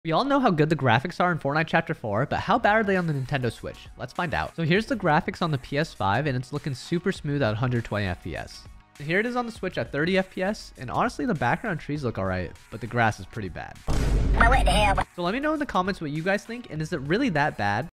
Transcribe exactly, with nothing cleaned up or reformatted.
We all know how good the graphics are in Fortnite Chapter four, but how bad are they on the Nintendo Switch? Let's find out. So here's the graphics on the P S five, and it's looking super smooth at one hundred twenty F P S. And here it is on the Switch at thirty F P S, and honestly the background trees look alright, but the grass is pretty bad. So let me know in the comments what you guys think, and is it really that bad?